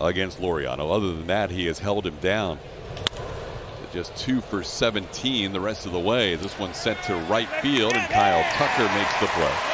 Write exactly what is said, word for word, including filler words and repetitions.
against Laureano. Other than that, he has held him down. Just two for seventeen the rest of the way. This one's sent to right field, and Kyle Tucker makes the play.